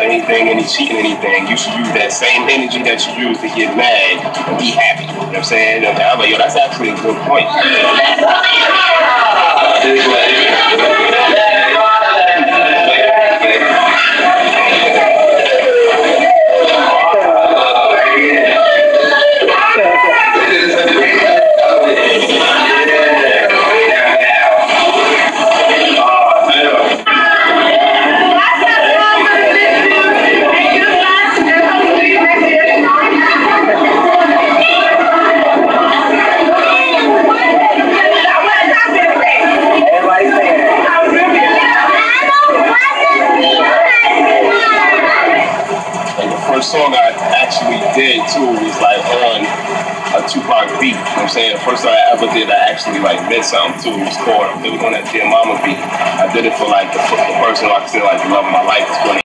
anything, any cheating, anything, you should use that same energy that you use to get mad and be happy. You know what I'm saying? And I'm like, yo, that's actually a good point. Song I actually did too was like on a Tupac beat. You know what I'm saying? The first song I ever did, I actually like meant something too. It was on that Dear Mama beat. I did it for like the person who I consider like the love of my life.